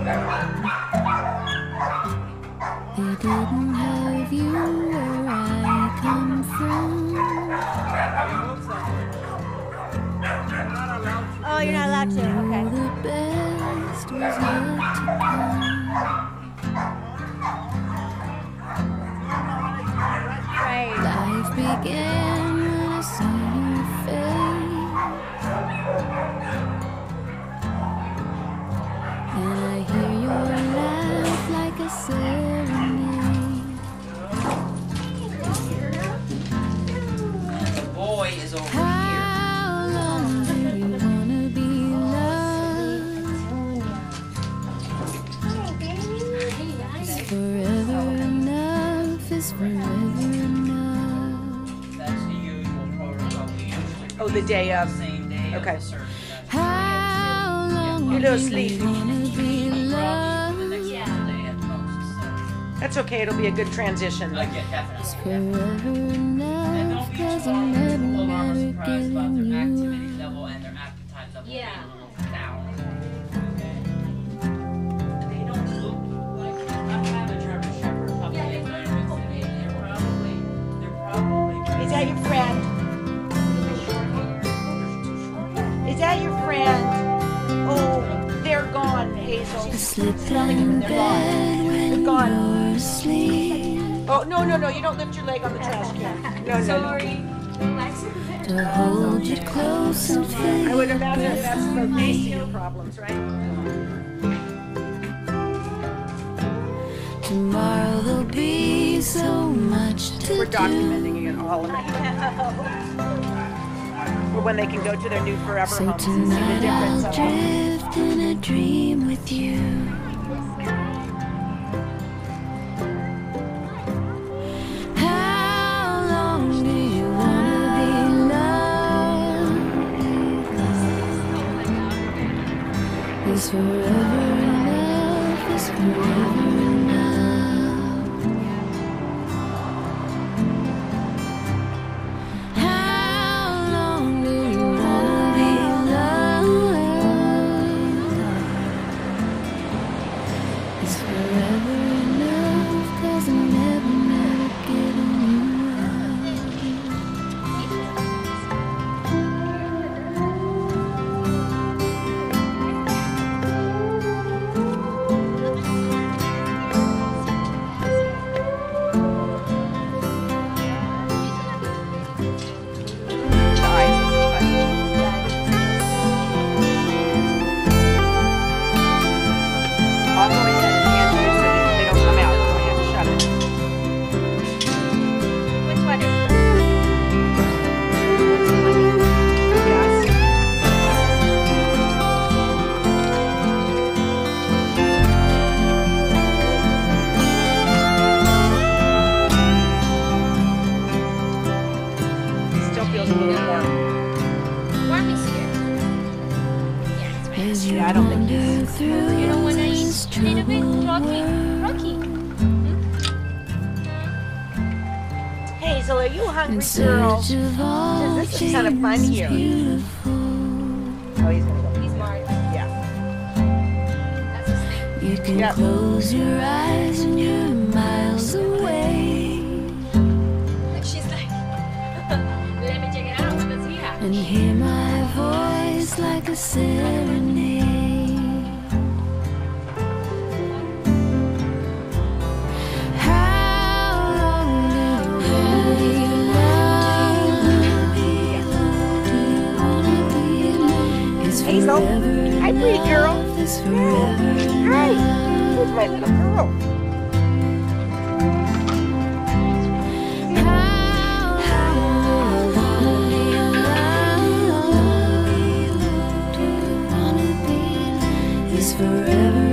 They didn't have you where I come from. Oh, you're not allowed to. Okay. The best was yet to come. Right. Life began when I saw your face, and I hear your laugh like a serenade. The boy is over here. How long do you wanna be loved? Is forever enough? Is forever enough? That's the usual protocol. We usually Oh, the day of. same day Okay. of the surgery. How long You're do no sleep. you wanna be The loved? next day at most. That's okay. It'll be a good transition. Yeah, definitely. Forever And enough, don't be 'cause too I'm never, alarmed or never surprised about giving their you activity up. level and their appetite level being Yeah. a little down. Okay? They don't look like I have a German Shepherd puppy. Yeah, They're they probably Is that your friend? Is that your friend? Oh, they're gone, Hazel. I slip Smelling them, in they're bed when They're gone. you're asleep, Oh, no, no, no. You don't lift your leg on the trash can. No, no, no. Sorry. to hold you close and feel I would your imagine breath that's on the me. ACO problems, right? Tomorrow there'll be so much to We're do. documenting it, all of it. For when they can go to their new forever So homes and see the tonight difference I'll of them. drift in a dream with you. How long do you wanna be loved? Is forever enough? Is forever enough? How long do you wanna be loved? Is forever enough? 'Cause I'm never, never giving you I'll go ahead and answer so that they don't come out. Go ahead and shut it. Which one is Yes. Still feels a little warm. warm is here? Yeah, it's right. as you Yeah, I don't think wander he's- through You don't wanna this eat a little bit? troubled Rocky? world. Rocky? Hazel, are you In hungry, girl? search of all This is kind of fun things here. beautiful. Oh, he's gonna go. He's smart. Yeah. That's his thing. You can Yep. close your eyes and you're miles away, Look, she's like, let me check it out. What does he have? and hear my voice like a serenade. How long do you wanna be loved? Do you wanna be loved? Is Hazel? forever Hi, pretty girl. enough? Is forever Hi. enough? Here's my little girl. Forever